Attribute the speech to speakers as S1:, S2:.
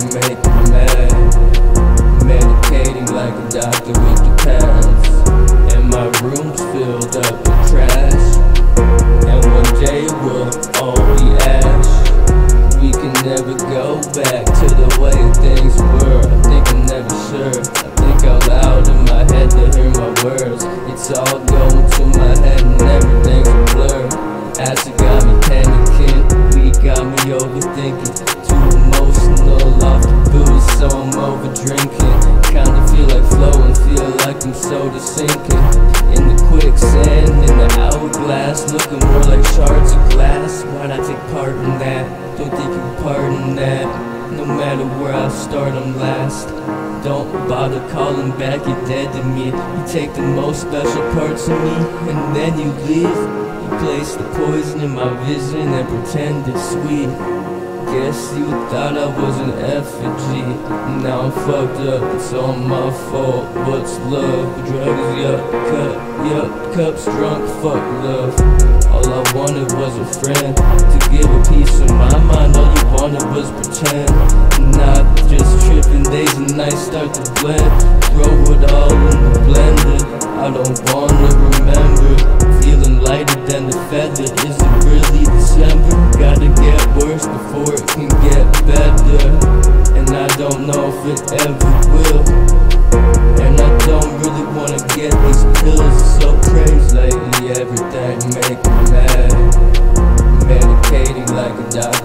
S1: make me mad. Medicating like a doctor with the pads. And my room's filled up with trash. And one day we'll all be ash. We can never go back to the way things were. I think I'm never sure. I think out loud in my head to hear my words. It's all going to my head and everything's a blur. Acid got me panicking, weed got me overthinking. Too emotional off the booze, so I'm over drinking. Kinda feel like flowing, feel like I'm soda sinking. In the quicksand, in the hourglass, looking more like shards of glass. Why'd I take part in that? Don't think you pardon that. No matter where I start, I'm last. Don't bother calling back, you're dead to me. You take the most special parts of me, and then you leave. You place the poison in my vision and pretend it's sweet. Guess you thought I was an effigy. Now I'm fucked up, it's all my fault. What's love? Drugs, yup, cups drunk, fuck love. All I wanted was a friend to give a piece of my mind. All you wanted was pretend. Not just tripping, days and nights start to blend. Throw it all in the blender. I don't wanna remember. Feeling lighter than the feather. Is it really December? Gotta get worse before it can get better. And I don't know if it ever will. And I don't really wanna get these pills. It's so crazy lately, everything make me mad. Medicating like a doctor